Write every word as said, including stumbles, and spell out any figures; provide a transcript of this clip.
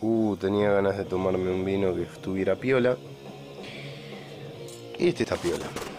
Uh, tenía ganas de tomarme un vino que estuviera piola. Y este está piola.